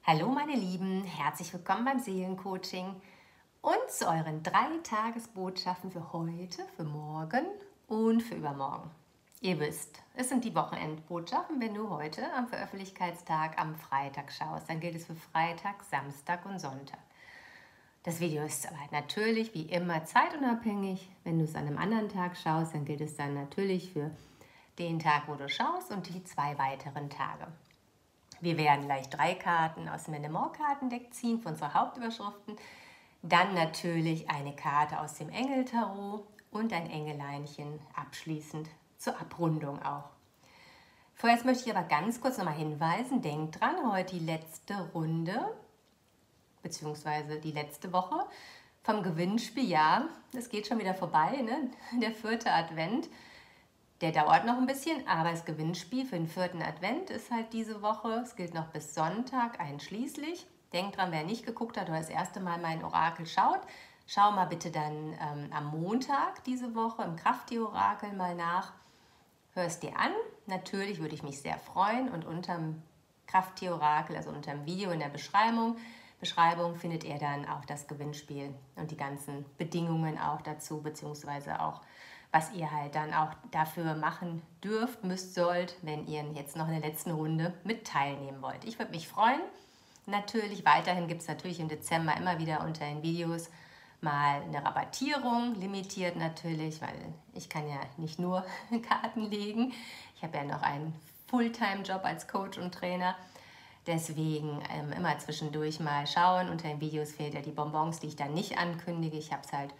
Hallo meine Lieben, herzlich willkommen beim Seelencoaching und zu euren 3 Tagesbotschaften für heute, für morgen und für übermorgen. Ihr wisst, es sind die Wochenendbotschaften. Wenn du heute am Veröffentlichungstag am Freitag schaust, dann gilt es für Freitag, Samstag und Sonntag. Das Video ist aber natürlich wie immer zeitunabhängig. Wenn du es an einem anderen Tag schaust, dann gilt es dann natürlich für den Tag, wo du schaust und die 2 weiteren Tage. Wir werden gleich 3 Karten aus dem Menemore-Kartendeck ziehen für unsere Hauptüberschriften. Dann natürlich eine Karte aus dem Engeltarot und ein Engeleinchen abschließend zur Abrundung auch. Vorerst möchte ich aber ganz kurz nochmal hinweisen, denkt dran, heute die letzte Runde, beziehungsweise die letzte Woche vom Gewinnspiel. Ja, es geht schon wieder vorbei, ne? Der 4. Advent. Der dauert noch ein bisschen, aber das Gewinnspiel für den 4. Advent ist halt diese Woche. Es gilt noch bis Sonntag einschließlich. Denkt dran, wer nicht geguckt hat oder das erste Mal mein Orakel schaut, schau mal bitte dann am Montag diese Woche im Krafttee-Orakel mal nach. Hör es dir an. Natürlich würde ich mich sehr freuen und unterm Krafttee-Orakel, also unter dem Video in der Beschreibung findet ihr dann auch das Gewinnspiel und die ganzen Bedingungen auch dazu, beziehungsweise auch was ihr halt dann auch dafür machen dürft, müsst, sollt, wenn ihr jetzt noch in der letzten Runde mit teilnehmen wollt. Ich würde mich freuen. Natürlich, weiterhin gibt es natürlich im Dezember immer wieder unter den Videos mal eine Rabattierung, limitiert natürlich, weil ich kann ja nicht nur Karten legen. Ich habe ja noch einen Fulltime-Job als Coach und Trainer. Deswegen immer zwischendurch mal schauen. Unter den Videos fehlt ja die Bonbons, die ich dann nicht ankündige. Ich habe es halt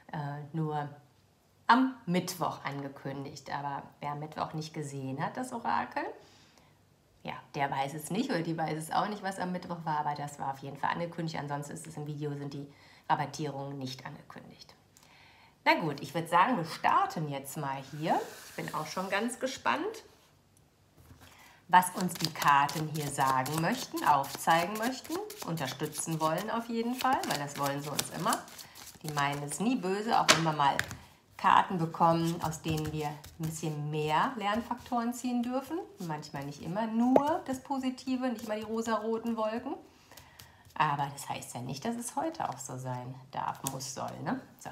nur am Mittwoch angekündigt. Aber wer am Mittwoch nicht gesehen hat, das Orakel, ja, der weiß es nicht oder die weiß es auch nicht, was am Mittwoch war, aber das war auf jeden Fall angekündigt. Ansonsten ist es im Video, sind die Rabattierungen nicht angekündigt. Na gut, ich würde sagen, wir starten jetzt mal hier. Ich bin auch schon ganz gespannt, was uns die Karten hier sagen möchten, aufzeigen möchten, unterstützen wollen auf jeden Fall, weil das wollen sie uns immer. Die meinen es nie böse, auch wenn wir mal Karten bekommen, aus denen wir ein bisschen mehr Lernfaktoren ziehen dürfen. Manchmal nicht immer nur das Positive, nicht immer die rosaroten Wolken. Aber das heißt ja nicht, dass es heute auch so sein darf, muss, soll. Ne? So.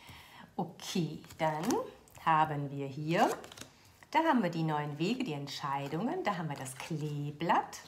Okay, dann haben wir hier, da haben wir die neuen Wege, die Entscheidungen, da haben wir das Kleeblatt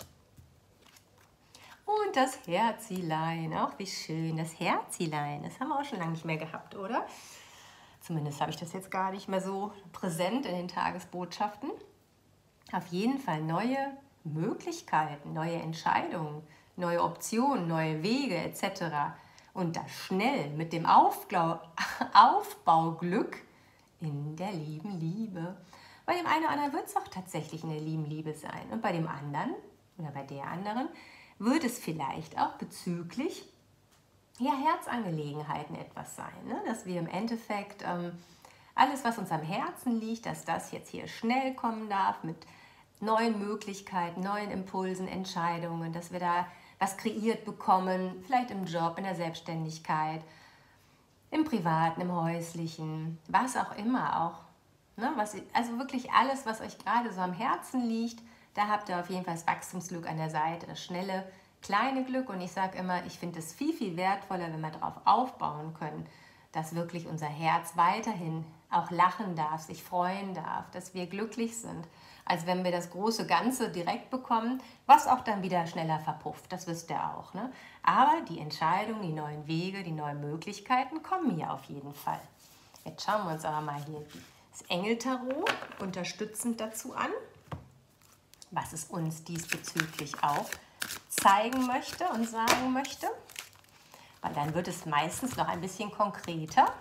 und das Herzilein. Auch wie schön, das Herzilein. Das haben wir auch schon lange nicht mehr gehabt, oder? Zumindest habe ich das jetzt gar nicht mehr so präsent in den Tagesbotschaften. Auf jeden Fall neue Möglichkeiten, neue Entscheidungen, neue Optionen, neue Wege etc. Und das schnell mit dem Aufbauglück in der lieben Liebe. Bei dem einen oder anderen wird es auch tatsächlich in der lieben Liebe sein. Und bei dem anderen oder bei der anderen wird es vielleicht auch bezüglich Herzangelegenheiten etwas sein, ne? Dass wir im Endeffekt alles, was uns am Herzen liegt, dass das jetzt hier schnell kommen darf mit neuen Möglichkeiten, neuen Impulsen, Entscheidungen, dass wir da was kreiert bekommen, vielleicht im Job, in der Selbstständigkeit, im Privaten, im Häuslichen, was auch immer auch. Ne? Also wirklich alles, was euch gerade so am Herzen liegt, da habt ihr auf jeden Fall das Wachstumsglück an der Seite, das schnelle, kleine Glück. Und ich sage immer, ich finde es viel, viel wertvoller, wenn wir darauf aufbauen können, dass wirklich unser Herz weiterhin auch lachen darf, sich freuen darf, dass wir glücklich sind, als wenn wir das große Ganze direkt bekommen, was auch dann wieder schneller verpufft. Das wisst ihr auch. Ne? Aber die Entscheidungen, die neuen Wege, die neuen Möglichkeiten kommen hier auf jeden Fall. Jetzt schauen wir uns aber mal hier das Engeltarot unterstützend dazu an, was es uns diesbezüglich auch zeigen möchte und sagen möchte, weil dann wird es meistens noch ein bisschen konkreter.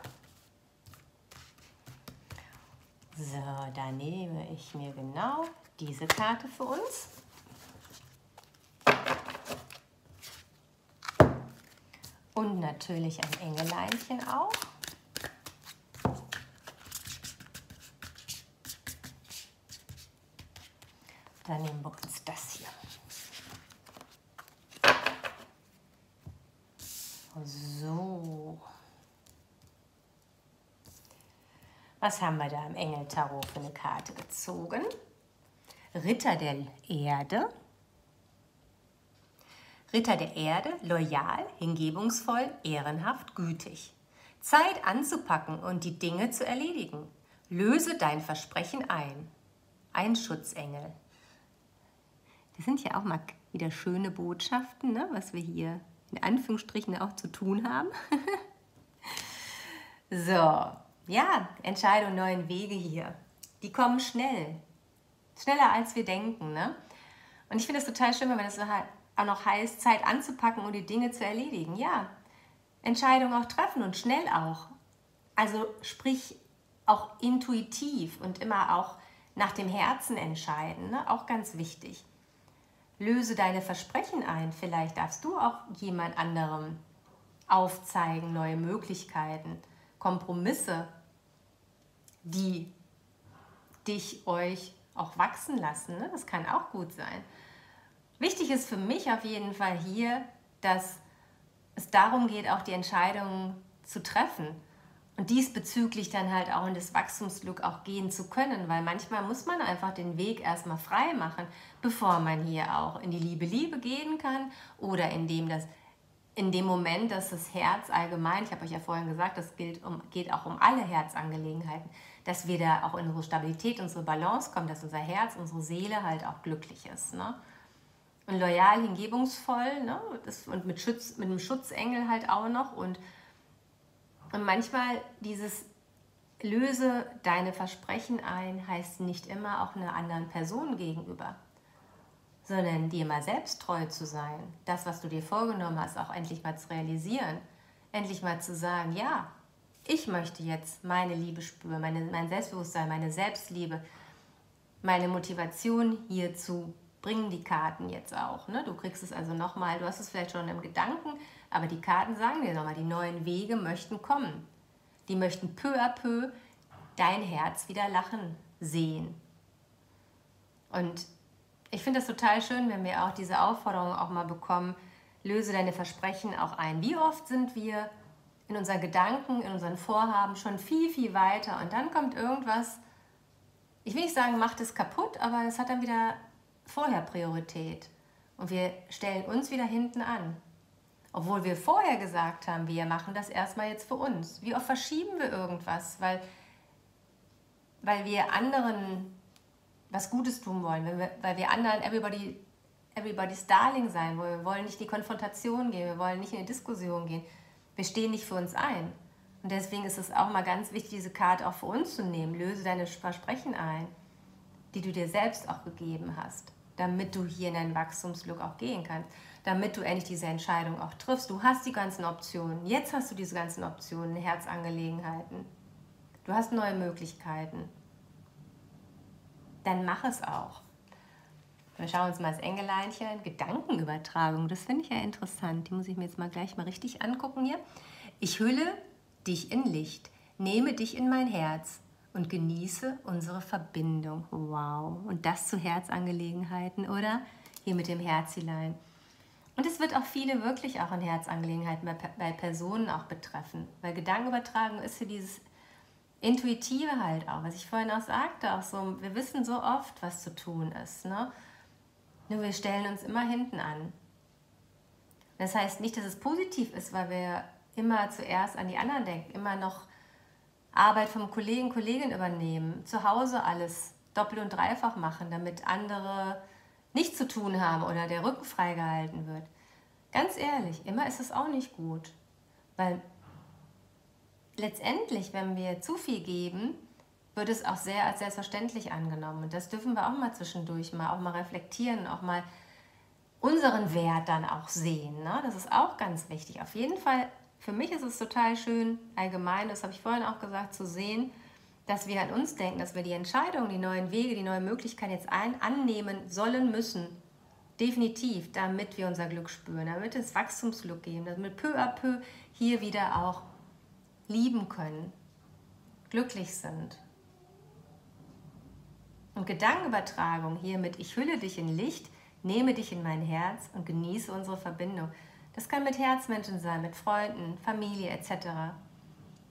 So, da nehme ich mir genau diese Karte für uns. Und natürlich ein Engeleinchen auch. Dann nehmen wir uns das hier. So. Was haben wir da im Engeltarot für eine Karte gezogen? Ritter der Erde, Ritter der Erde, loyal, hingebungsvoll, ehrenhaft, gütig. Zeit anzupacken und die Dinge zu erledigen. Löse dein Versprechen ein. Ein Schutzengel. Das sind ja auch mal wieder schöne Botschaften, ne, was wir hier in Anführungsstrichen auch zu tun haben. So, ja, Entscheidungen, neuen Wege hier. Die kommen schnell. Schneller als wir denken, ne? Und ich finde es total schön, wenn das auch noch heißt, Zeit anzupacken und die Dinge zu erledigen. Ja, Entscheidungen auch treffen und schnell auch. Also sprich auch intuitiv und immer auch nach dem Herzen entscheiden, ne? Auch ganz wichtig. Löse deine Versprechen ein. Vielleicht darfst du auch jemand anderem aufzeigen, neue Möglichkeiten, Kompromisse, die euch auch wachsen lassen. Ne? Das kann auch gut sein. Wichtig ist für mich auf jeden Fall hier, dass es darum geht, auch die Entscheidungen zu treffen und diesbezüglich dann halt auch in das Wachstumsglück auch gehen zu können, weil manchmal muss man einfach den Weg erstmal frei machen, bevor man hier auch in die Liebe gehen kann oder in dem Moment, dass das Herz allgemein, ich habe euch ja vorhin gesagt, das geht auch um alle Herzangelegenheiten, dass wir da auch in unsere Stabilität, unsere Balance kommen, dass unser Herz, unsere Seele halt auch glücklich ist. Ne? Und loyal, hingebungsvoll, ne? Und mit einem Schutzengel halt auch noch. Und manchmal dieses löse deine Versprechen ein, heißt nicht immer auch einer anderen Person gegenüber, sondern dir mal selbst treu zu sein, das, was du dir vorgenommen hast, auch endlich mal zu realisieren, endlich mal zu sagen, ja, ich möchte jetzt meine Liebe spüren, mein Selbstbewusstsein, meine Selbstliebe, meine Motivation hierzu bringen die Karten jetzt auch. Ne? Du kriegst es also nochmal, du hast es vielleicht schon im Gedanken, aber die Karten sagen dir nochmal, die neuen Wege möchten kommen. Die möchten peu à peu dein Herz wieder lachen sehen. Und ich finde es total schön, wenn wir auch diese Aufforderung auch mal bekommen, löse deine Versprechen auch ein. Wie oft sind wir in unseren Gedanken, in unseren Vorhaben schon viel, viel weiter und dann kommt irgendwas, ich will nicht sagen, macht es kaputt, aber es hat dann wieder vorher Priorität und wir stellen uns wieder hinten an. Obwohl wir vorher gesagt haben, wir machen das erstmal jetzt für uns. Wie oft verschieben wir irgendwas, weil wir anderen was Gutes tun wollen, weil wir anderen everybody's Darling sein wollen. Wir wollen nicht in die Konfrontation gehen, wir wollen nicht in die Diskussion gehen. Wir stehen nicht für uns ein. Und deswegen ist es auch mal ganz wichtig, diese Karte auch für uns zu nehmen. Löse deine Versprechen ein, die du dir selbst auch gegeben hast, damit du hier in deinen Wachstumsglück auch gehen kannst, damit du endlich diese Entscheidung auch triffst. Du hast die ganzen Optionen. Jetzt hast du diese ganzen Optionen, Herzangelegenheiten. Du hast neue Möglichkeiten. Dann mach es auch. Wir schauen uns mal das Engeleinchen, Gedankenübertragung, das finde ich ja interessant. Die muss ich mir jetzt mal gleich mal richtig angucken hier. Ich hülle dich in Licht, nehme dich in mein Herz und genieße unsere Verbindung. Wow, und das zu Herzangelegenheiten, oder? Hier mit dem Herzilein. Und es wird auch viele wirklich auch in Herzangelegenheiten bei Personen auch betreffen, weil Gedankenübertragung ist für dieses Intuitive halt auch, was ich vorhin auch sagte, auch so, wir wissen so oft, was zu tun ist, ne? Nur wir stellen uns immer hinten an. Das heißt nicht, dass es positiv ist, weil wir immer zuerst an die anderen denken, immer noch Arbeit vom Kollegen, Kollegin übernehmen, zu Hause alles doppelt und dreifach machen, damit andere nichts zu tun haben oder der Rücken freigehalten wird. Ganz ehrlich, immer ist es auch nicht gut, weil letztendlich, wenn wir zu viel geben, wird es auch sehr als selbstverständlich angenommen. Und das dürfen wir auch mal zwischendurch auch mal reflektieren, auch mal unseren Wert dann auch sehen. Ne? Das ist auch ganz wichtig. Auf jeden Fall, für mich ist es total schön, allgemein, das habe ich vorhin auch gesagt, zu sehen, dass wir an uns denken, dass wir die Entscheidungen, die neuen Wege, die neuen Möglichkeiten jetzt annehmen sollen, müssen. Definitiv, damit wir unser Glück spüren, damit es Wachstumsglück geben, damit peu à peu hier wieder auch lieben können, glücklich sind. Und Gedankenübertragung hier mit ich hülle dich in Licht, nehme dich in mein Herz und genieße unsere Verbindung. Das kann mit Herzmenschen sein, mit Freunden, Familie etc.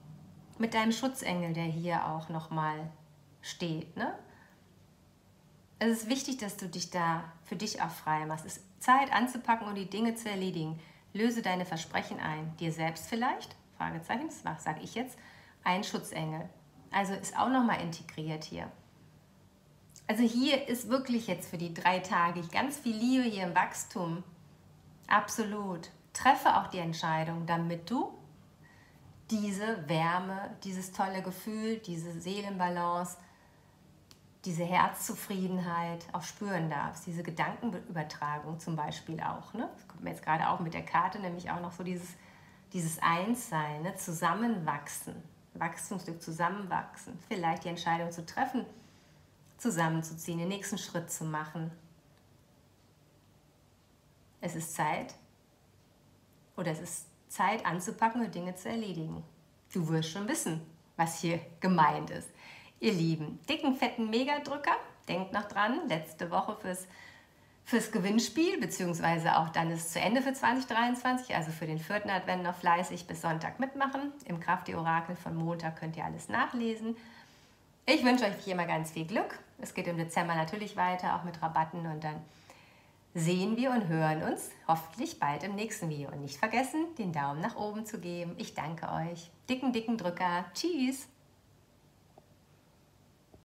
Mit deinem Schutzengel, der hier auch nochmal steht. Ne? Es ist wichtig, dass du dich da für dich auch frei machst. Es ist Zeit anzupacken und die Dinge zu erledigen. Löse deine Versprechen ein. Dir selbst vielleicht, Fragezeichen, das sage ich jetzt, ein Schutzengel. Also ist auch nochmal integriert hier. Also hier ist wirklich jetzt für die 3 Tage ganz viel Liebe hier im Wachstum. Absolut. Treffe auch die Entscheidung, damit du diese Wärme, dieses tolle Gefühl, diese Seelenbalance, diese Herzzufriedenheit auch spüren darfst. Diese Gedankenübertragung zum Beispiel auch. Ne? Das kommt mir jetzt gerade auch mit der Karte, nämlich auch noch so dieses Einssein, ne? Zusammenwachsen, Wachstumsstück zusammenwachsen. Vielleicht die Entscheidung zu treffen, zusammenzuziehen, den nächsten Schritt zu machen. Es ist Zeit anzupacken und Dinge zu erledigen. Du wirst schon wissen, was hier gemeint ist. Ihr Lieben, dicken, fetten Megadrücker, denkt noch dran, letzte Woche fürs Gewinnspiel, beziehungsweise auch dann ist es zu Ende für 2023, also für den 4. Advent noch fleißig bis Sonntag mitmachen. Im Kraft-Orakel von Montag könnt ihr alles nachlesen. Ich wünsche euch hier mal ganz viel Glück. Es geht im Dezember natürlich weiter, auch mit Rabatten, und dann sehen wir und hören uns hoffentlich bald im nächsten Video. Und nicht vergessen, den Daumen nach oben zu geben. Ich danke euch. Dicken, dicken Drücker. Tschüss.